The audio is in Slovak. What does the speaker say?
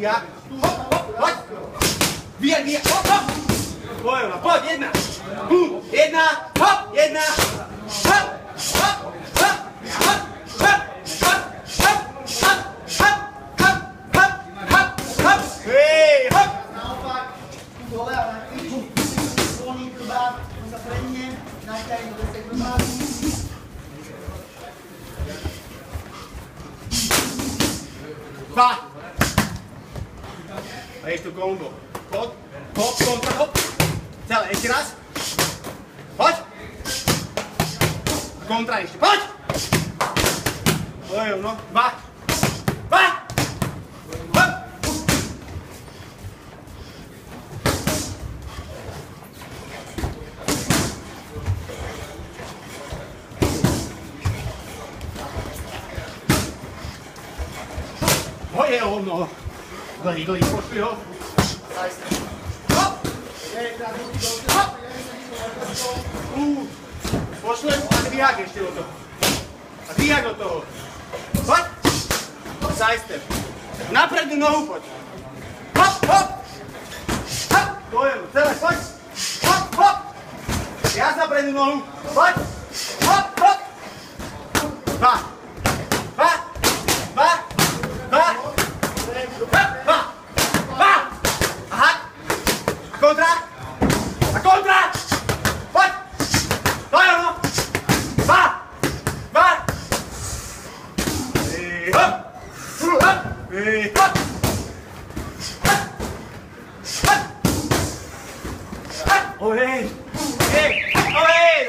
Dvíjak. Hop, hop, poď. Dvíjak, dvíjak, hop, hop. Poď, poď, jedna. Jedna, hop, jedna. Hop, hop, hop, hop, hop, hop, hop, hop, hop, hop, hop, hop, hop. Hej, hop. Naopak, tu dole, ale volný chrbát, za predne, naťahni do tej chrbátu. Dva. A je tu kombo. Poď, hop, kontra, hop. Celé, ešte raz. Poď. Kontra ešte, poď. Oj, no, dva. Dva. Hop. Oj, je ono. Dlhý, pošli ho. Hop. Hop. Pošli, a dvíjak ešte do toho. A dvíjak do toho. Poď. Side step. Na prednú nohu poď. Hop, hop. Hop. To je, celé, poď. Hop, hop. Viac na prednú nohu. Poď. Hop, hop. Dva. Dva. Dva. Dva. Dva. Dva. Aha. A kontra. A kontra. Poď. To je ono. Dva. Dva. Hop. Hop. Hop. Hop. Hop. Ojej. Ojej. Ojej.